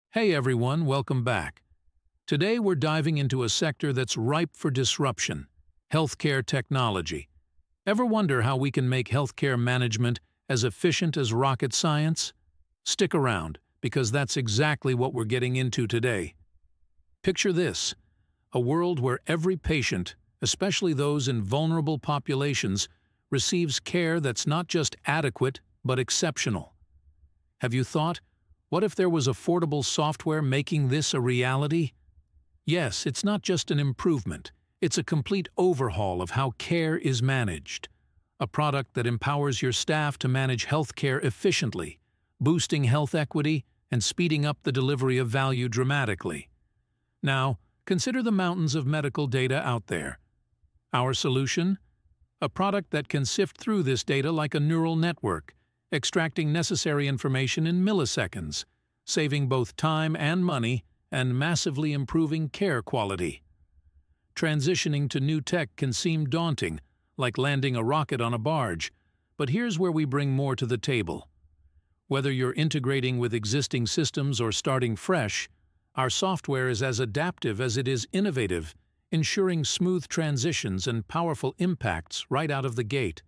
Hey everyone, welcome back. Today we're diving into a sector that's ripe for disruption: healthcare technology. Ever wonder how we can make healthcare management as efficient as rocket science? Stick around, because that's exactly what we're getting into today. Picture this: a world where every patient, especially those in vulnerable populations, receives care that's not just adequate, but exceptional. Have you thought, what if there was affordable software making this a reality? Yes, it's not just an improvement, it's a complete overhaul of how care is managed. A product that empowers your staff to manage healthcare efficiently, boosting health equity and speeding up the delivery of value dramatically. Now, consider the mountains of medical data out there. Our solution? A product that can sift through this data like a neural network, extracting necessary information in milliseconds, saving both time and money, and massively improving care quality. Transitioning to new tech can seem daunting, like landing a rocket on a barge, but here's where we bring more to the table. Whether you're integrating with existing systems or starting fresh, our software is as adaptive as it is innovative, ensuring smooth transitions and powerful impacts right out of the gate.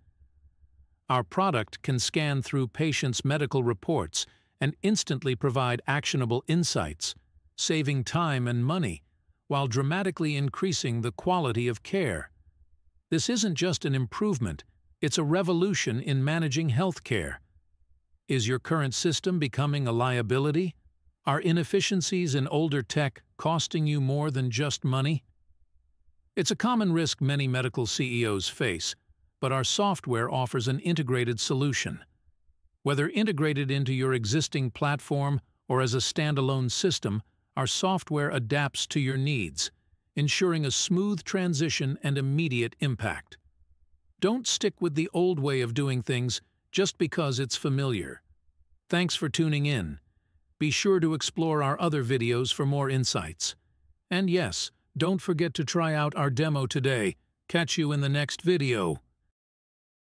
Our product can scan through patients' medical reports and instantly provide actionable insights, saving time and money, while dramatically increasing the quality of care. This isn't just an improvement, it's a revolution in managing healthcare. Is your current system becoming a liability? Are inefficiencies in older tech costing you more than just money? It's a common risk many medical CEOs face, but our software offers an integrated solution. Whether integrated into your existing platform or as a standalone system, our software adapts to your needs, ensuring a smooth transition and immediate impact. Don't stick with the old way of doing things just because it's familiar. Thanks for tuning in. Be sure to explore our other videos for more insights. And yes, don't forget to try out our demo today. Catch you in the next video.